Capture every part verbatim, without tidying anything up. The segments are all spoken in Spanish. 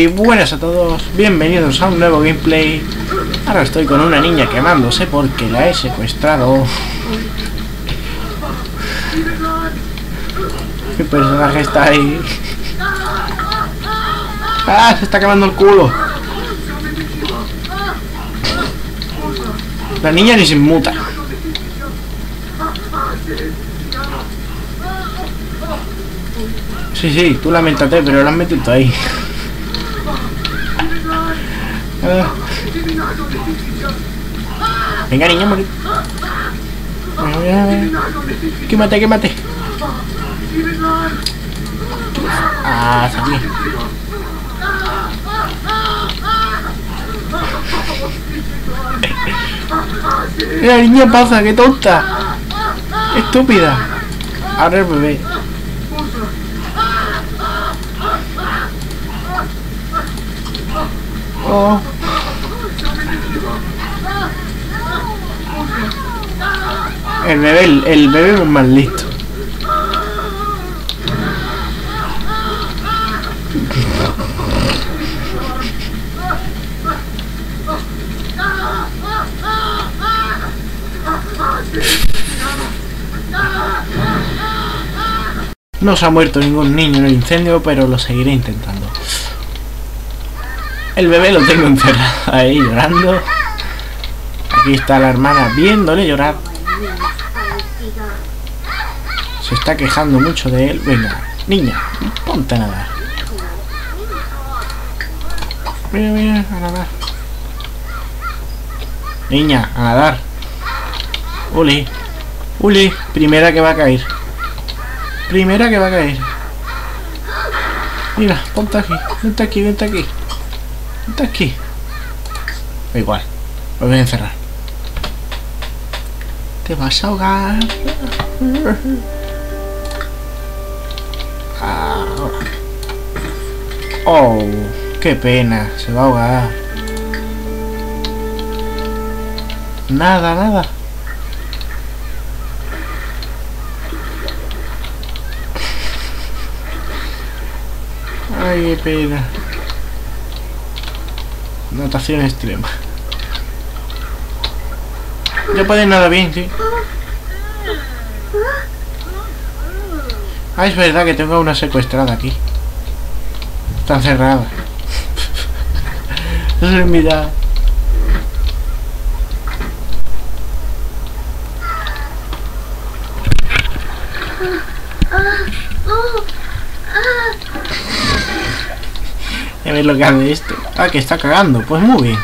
Muy buenas a todos, bienvenidos a un nuevo gameplay. Ahora estoy con una niña quemándose porque la he secuestrado. ¿Qué personaje está ahí? ¡Ah! Se está quemando el culo. La niña ni se inmuta. Sí, sí, tú lamentate, pero la has metido ahí. Ah. Venga, niña, morir. Quémate, quémate. Ah, salí. La niña pasa, qué tonta. Estúpida. Ahora el bebé. Oh. El bebé, el, el bebé es más listo. No se ha muerto ningún niño en el incendio, pero lo seguiré intentando. El bebé lo tengo encerrado ahí llorando. Aquí está la hermana viéndole llorar. Se está quejando mucho de él. Venga, niña, ponte a nadar. Mira, mira, a nadar. Niña, a nadar. Uli, Uli, primera que va a caer. Primera que va a caer. Mira, ponte aquí, vente aquí, vente aquí. Vente aquí. Da igual, lo voy a encerrar. Te vas a ahogar. Ahora. Oh, qué pena, se va a ahogar. Nada, nada. Ay, qué pena. Natación extrema. Ya puede nadar bien, sí. Ah, es verdad que tengo una secuestrada aquí. Está encerrada. No se mira. A ver lo que hace esto. Ah, que está cagando. Pues muy bien.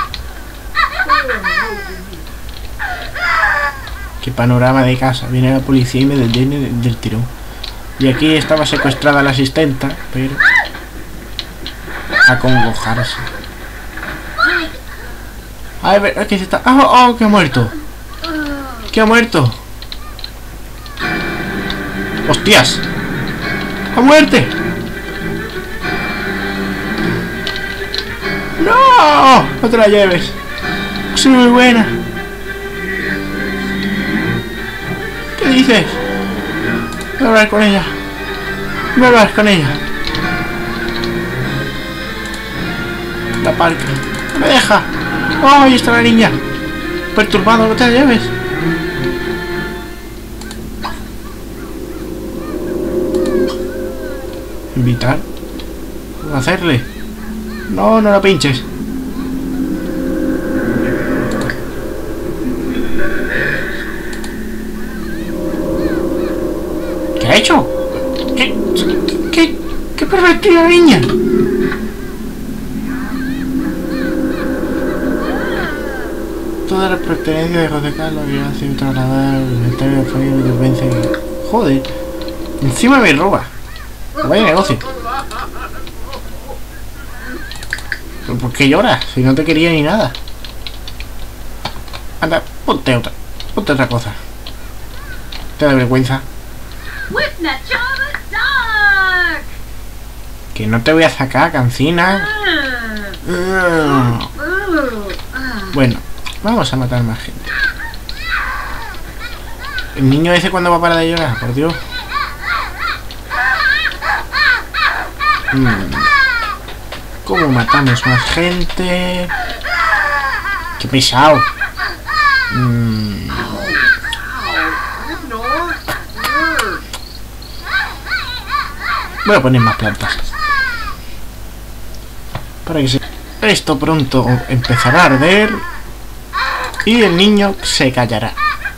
Qué panorama de casa. Viene la policía y me detiene del, del tirón. Y aquí estaba secuestrada la asistenta, pero a congojarse. A ver, ¿qué se está? ¡Oh, oh! ¡Que ha muerto! ¡Que ha muerto! ¡Hostias! ¡A muerte! ¡No! ¡No te la lleves! ¡Soy muy buena! ¿Qué dices? Voy a hablar con ella. Voy a hablar con ella. La parca. ¡No me deja! ¡Oh! Ahí está la niña. Perturbado, no te la lleves. Invitar. ¿Cómo hacerle? No, no la pinches. ¿Qué ha hecho? ¿Qué? ¿Qué? ¿Qué pervertida niña? Todas las pertenencias de José Carlos que ha sido trasladar al inventario de familia y vence. Joder. Encima me roba. Vaya negocio. ¿Pero por qué lloras? Si no te quería ni nada. Anda, ponte otra. Ponte otra cosa. Te da vergüenza. Que no te voy a sacar, cancina. Bueno, vamos a matar más gente. El niño ese cuando va a parar de llorar, por Dios. Mm. ¿Cómo matamos más gente? ¡Qué pesado! Mm. Voy a poner más plantas. Para que se... Esto pronto empezará a arder. Y el niño se callará.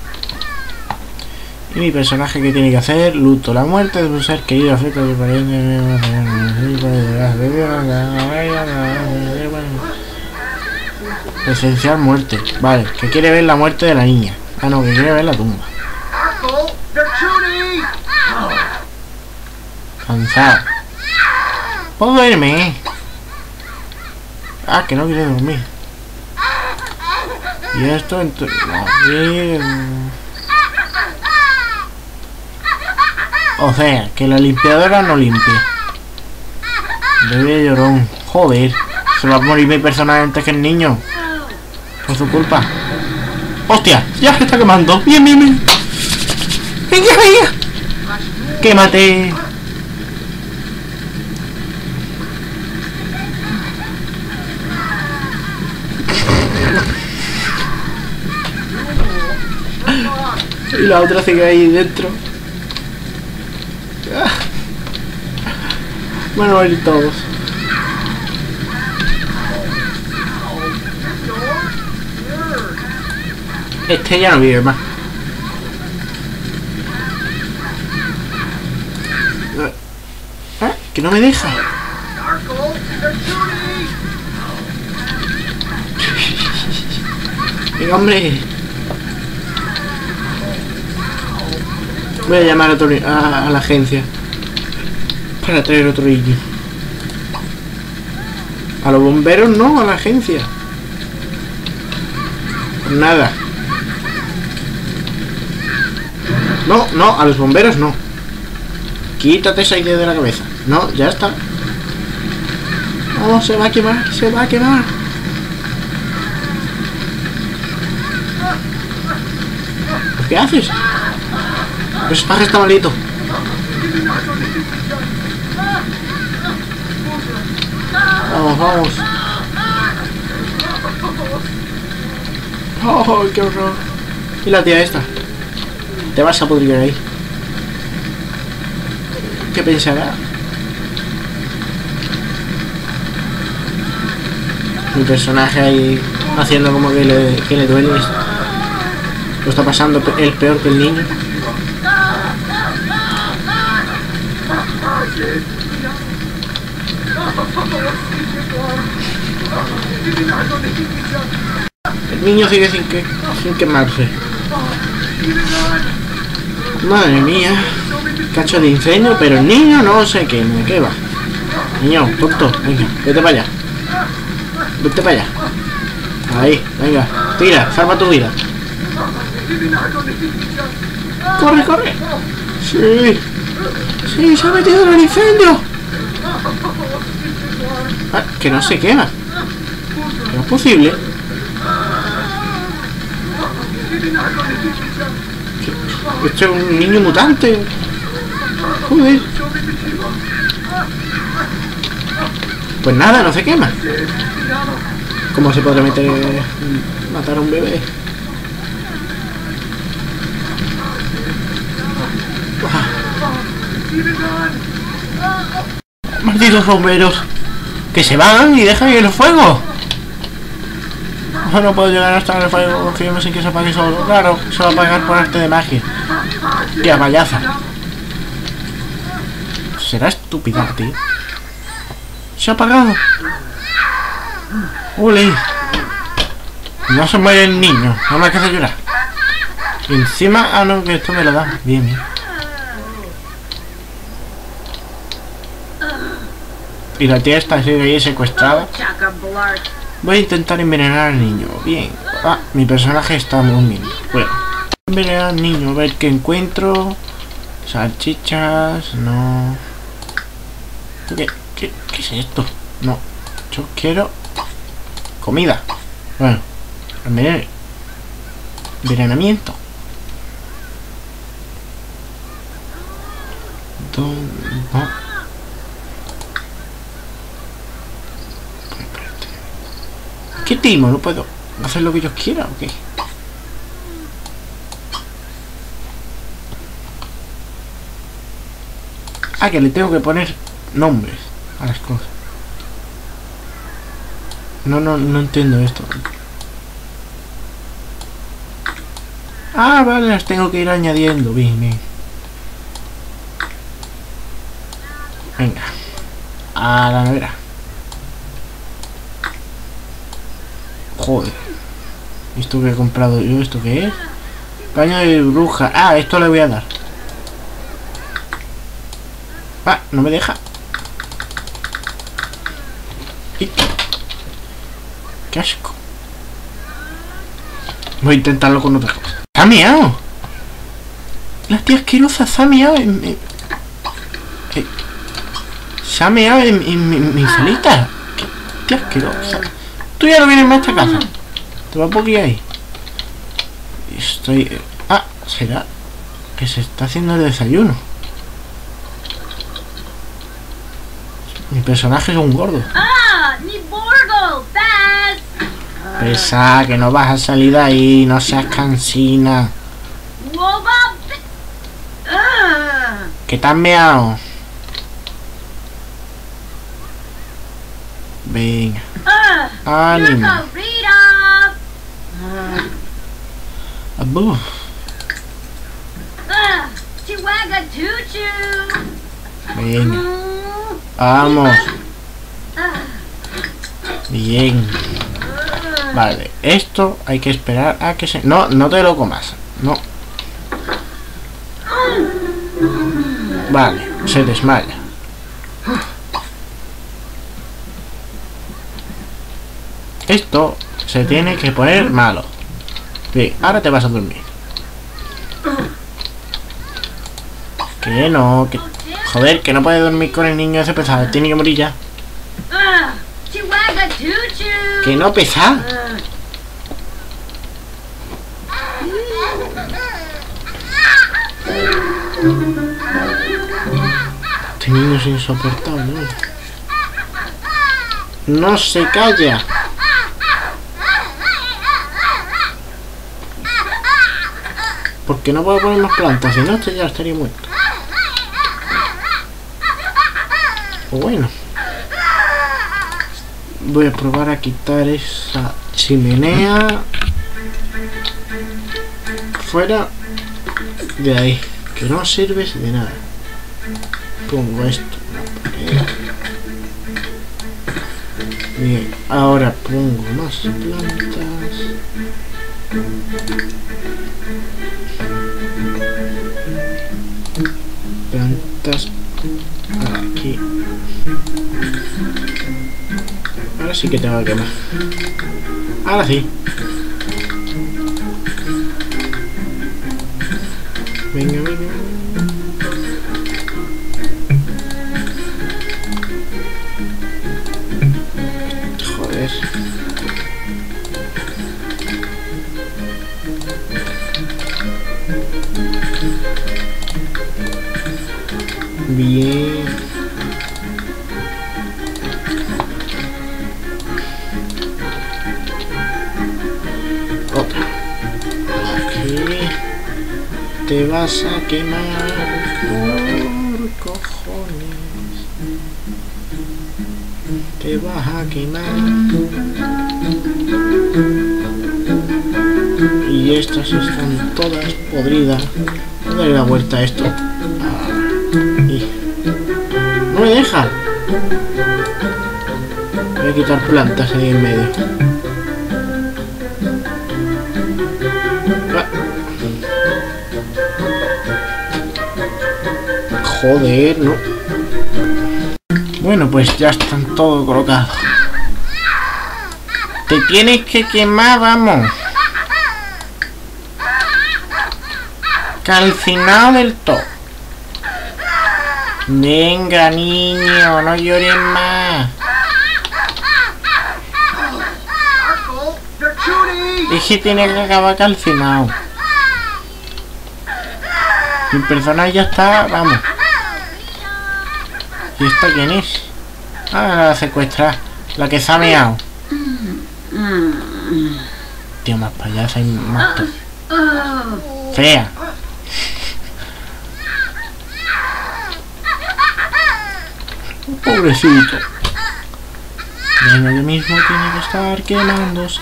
Y mi personaje, ¿qué tiene que hacer? Luto la muerte de un ser querido, afecta de pariente. Presenciar muerte. Vale, que quiere ver la muerte de la niña. Ah, no, que quiere ver la tumba. Cansado. ¿Puedo irme? Ah, que no quiere dormir. Y esto entonces... O sea, que la limpiadora no limpie. Bebé llorón. Joder. Se va a morir mi personaje antes que el niño. Por su culpa. ¡Hostia! ¡Ya se está quemando! ¡Bien, bien, bien! ¡Venga, venga! ¡Quémate! Y la otra sigue ahí dentro. Van a morir todos. Este ya no vive más. ¿Eh? Que no me deja. Venga, hombre. Voy a llamar a, otro, a, a la agencia para traer otro niño. A los bomberos no, a la agencia. Pues nada. No, no, a los bomberos no. Quítate esa idea de la cabeza. No, ya está. No, se va a quemar, se va a quemar. ¿Qué haces? El personaje está malito. Vamos, vamos. Oh, qué horror. Y la tía esta. Te vas a pudrir ahí. ¿Qué pensará? Mi personaje ahí haciendo como que le, que le duele. Lo está pasando el peor que el niño. El niño sigue sin que sin quemarse. Madre mía. Cacho de incendio, pero el niño no se quema. ¿Qué va? Niño, tonto, venga, vete para allá. Vete para allá. Ahí, venga, tira, salva tu vida. ¡Corre, corre! ¡Sí! ¡Sí, se ha metido en el incendio! Ah, que no se quema. ¿No es posible? Esto es un niño mutante. Joder. Pues nada, no se quema. ¿Cómo se podrá meter... matar a un bebé? ¡Malditos bomberos! ¡Que se van y dejan el fuego! No puedo llegar hasta el fuego, confío en que se apague solo. Claro, se va a apagar por arte de magia. Tía payaza. Será estúpida, tío. Se ha apagado. ¡Ule! No se muere el niño, no me hace llorar. Y encima, ah no, que esto me lo da. Bien, bien. Y la tía está ahí secuestrada. Voy a intentar envenenar al niño. Bien. Ah, mi personaje está muy bien. Bueno. Envenenar al niño, a ver qué encuentro. Salchichas, no. ¿Qué, qué, qué es esto? No. Yo quiero comida. Bueno. Envenen... Envenenamiento. ¿Dónde? No. ¿Qué timo? ¿No puedo hacer lo que yo quiera o qué? Ah, que le tengo que poner nombres a las cosas. No, no, no entiendo esto. Ah, vale, las tengo que ir añadiendo. Bien, bien. Venga. A la nevera. Joder. ¿Esto que he comprado yo? ¿Esto qué es? Paño de bruja. Ah, esto le voy a dar. Ah, no me deja. ¡Y! ¡Qué asco! Voy a intentarlo con otra cosa. ¡Se ha meado! La tía asquerosa se ha meado en... en eh, se ha meado en, en, en mi salita. ¡Qué tía asquerosa! Tú ya no vienes más a esta casa. Te va a poner ahí. Estoy... Ah, será que se está haciendo el desayuno. Mi personaje es un gordo. Ah, mi borgo, Baz. Pesa, que no vas a salir de ahí, no seas cansina. ¿Qué te has meado? Venga. Ánimo. Abuf. Venga. Vamos. Bien. Vale, esto hay que esperar a que se... No, no te lo comas. No. Vale, se desmaya. Esto se tiene que poner malo. Bien, ahora te vas a dormir. Que no, que... Joder, que no puede dormir con el niño ese pesado. Tiene que morir ya. Que no pesa. Este niño es insoportable, ¿no? No se calla. Porque no puedo poner más plantas, si no, este ya estaría muerto. O bueno. Voy a probar a quitar esa chimenea. Fuera de ahí. Que no sirves de nada. Pongo esto. Bien, ahora pongo más plantas. Plantas aquí. Ahora sí que tengo que quemar. Ahora sí. Venga, venga. Joder. Bien. Otra. Aquí. Te vas a quemar por cojones. Te vas a quemar. Y estas están todas podridas. Voy a darle la vuelta a esto. Y... ¡no me deja! Voy a quitar plantas ahí en medio. Ah. Joder, no. Bueno, pues ya están todo colocado. Te tienes que quemar, vamos. Calcinado del todo. Venga, niño, no llores más. Es que tiene que acabar calcinado. Mi personaje ya está, vamos. ¿Y esta quién es? Ah, la secuestra. La que se ha meado. Tío, más payasa y más fea. Pobrecito. Venga, yo mismo tiene que estar quemándose.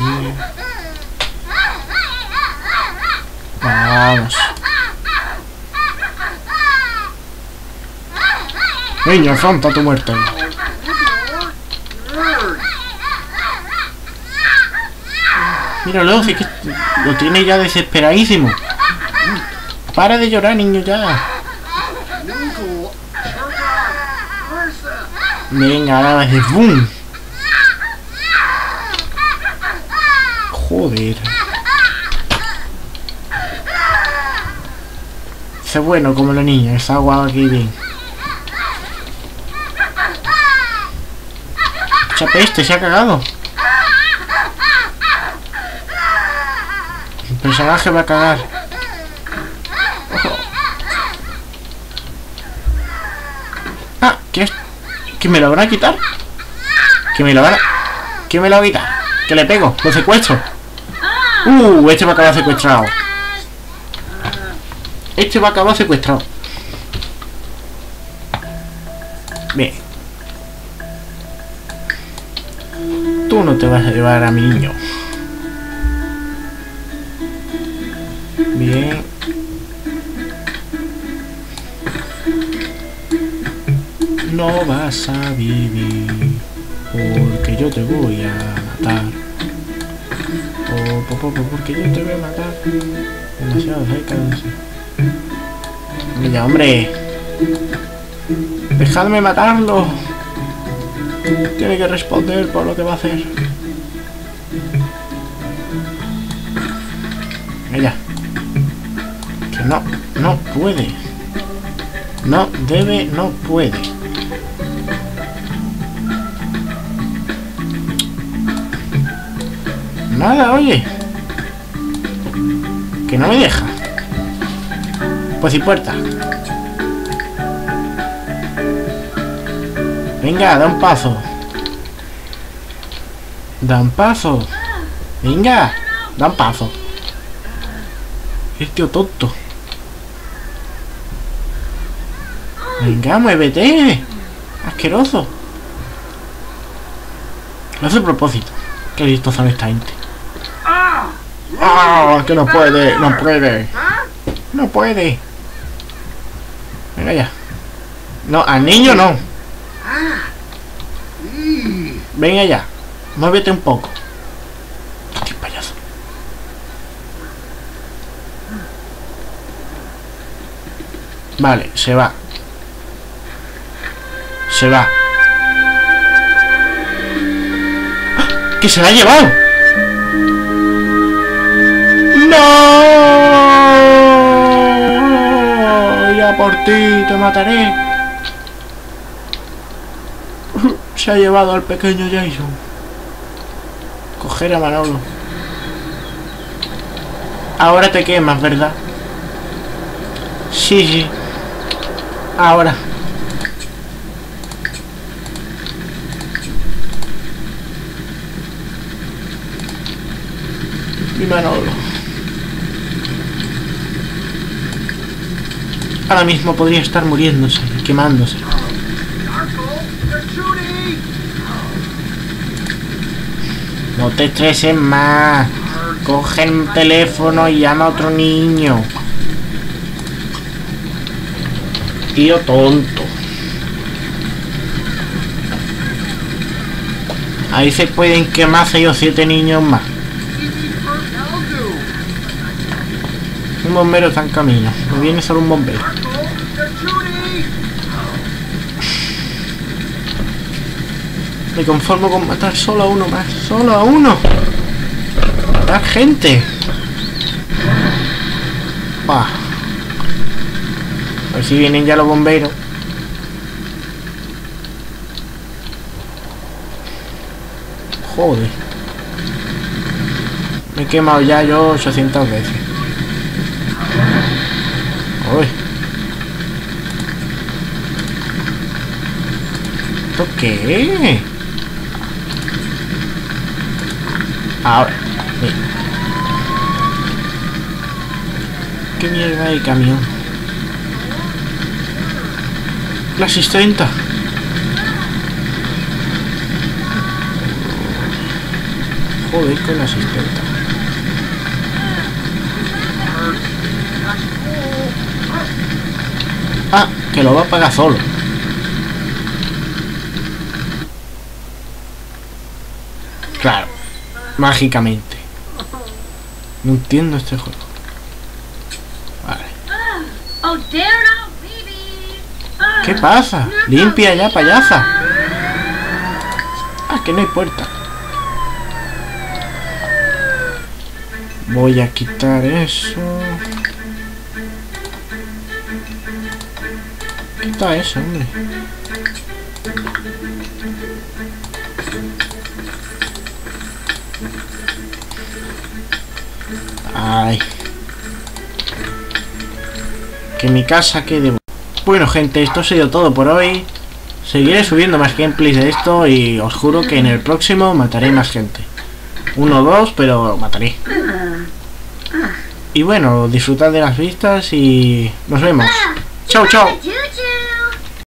Vamos. Niño, afronta tu muerte. Míralo, si que lo tiene ya desesperadísimo. Para de llorar, niño, ya. Venga, ahora va a decir ¡bum! Joder. Ese es bueno como la niña, está guapa aquí bien. Chape, este se ha cagado. El personaje va a cagar. Ojo. Ah, ¿qué es? ¿Que me lo van a quitar? ¿Que me lo van a...? ¿Que me lo va a quitar? ¿Que le pego? ¿Lo secuestro? Uh, este va a acabar secuestrado. Este va a acabar secuestrado. Bien. Tú no te vas a llevar a mi niño. Bien. No vas a vivir porque yo te voy a matar. Oh, po, po, po, porque yo te voy a matar. Demasiado cerca de eso. Mira, hombre. Dejadme matarlo. Tiene que responder por lo que va a hacer. Mira. Que no, no puede. No debe, no puede. Nada, oye. Que no me deja. Pues sin puerta. Venga, da un paso. Da un paso. Venga, da un paso. Este tío tonto. Venga, muévete. Asqueroso. Lo hace a propósito. Qué listos son esta gente. ¡Ah! Que no puede, no puede. No puede. Venga ya. No, al niño no. Venga ya. Muévete un poco. Qué payaso. Vale, se va. Se va. ¡Ah! ¡Que se la ha llevado! ¡No! Ya por ti te mataré. Se ha llevado al pequeño Jason. Coger a Manolo. Ahora te quemas, ¿verdad? Sí, sí. Ahora. Mi Manolo. Ahora mismo podría estar muriéndose, quemándose. No te estreses más. Coge el teléfono y llama a otro niño. Tío tonto. Ahí se pueden quemar seis o siete niños más. Un bombero está en camino. No viene solo un bombero. Me conformo con matar solo a uno más. ¡Solo a uno! ¡Matar gente! ¡Bah! A ver si vienen ya los bomberos. Joder. Me he quemado ya yo ochocientas veces. Uy. ¿Esto qué? Ahora. Sí. ¿Qué mierda de camión? La asistenta. Joder con la asistenta. Ah, que lo va a pagar solo. Claro, mágicamente. No entiendo este juego. Vale. ¿Qué pasa? Limpia ya, payasa. Ah, que no hay puerta. Voy a quitar eso. Quita eso, hombre. Ay. Que mi casa quede. Bueno, gente, esto ha sido todo por hoy. Seguiré subiendo más gameplays de esto y os juro que en el próximo mataré más gente. Uno o dos, pero mataré. Y bueno, disfrutad de las vistas y nos vemos. Chao, chao.